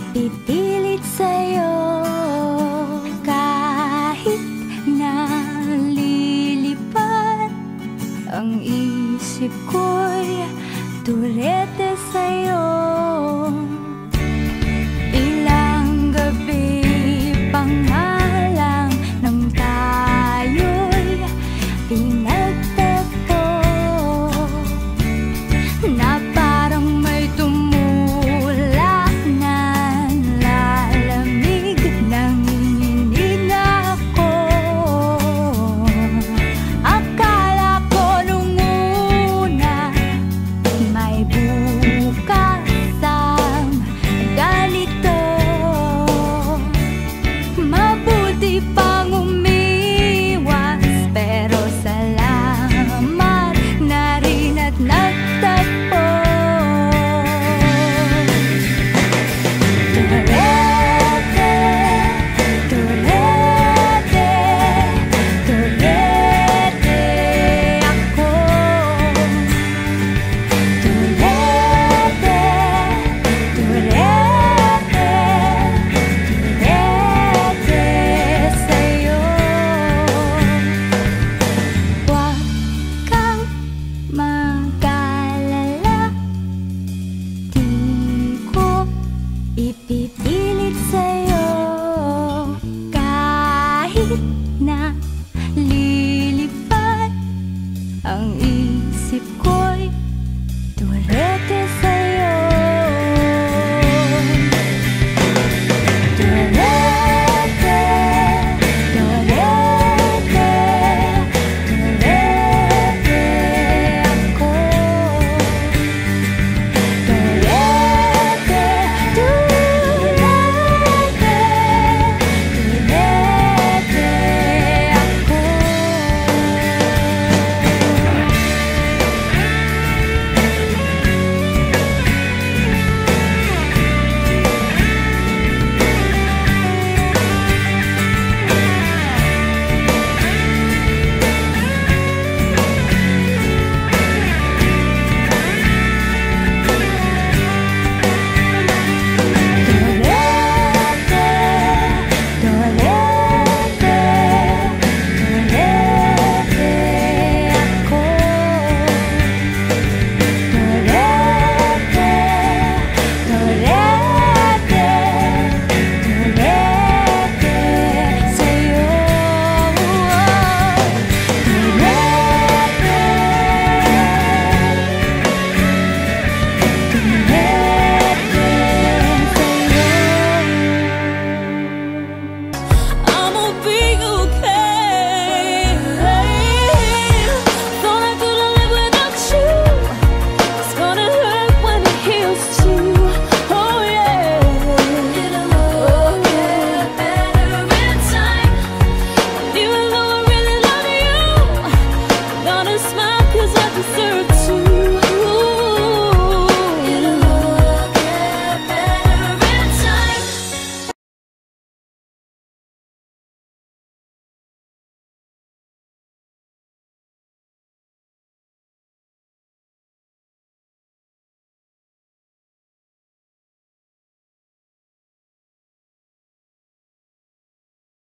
ipipilit sa'yo kahit na lilipad ang isip ko'y turete sa'yo. Ilang gabi pa nga lang nang tayo'y pinagtagpo, na parang may tumulak na lalamig, nanginginig ako. Akala ko nung una may bukas ang ganito, mabuti pang umiwas, pero salamat na rin at nagtagpo. Turete, turete, turete ako. Turete, turete, turete sa'yo. Huwag kang mag-alala, di ko ipipilit sa'yo kahit na lilipad ang isip ko.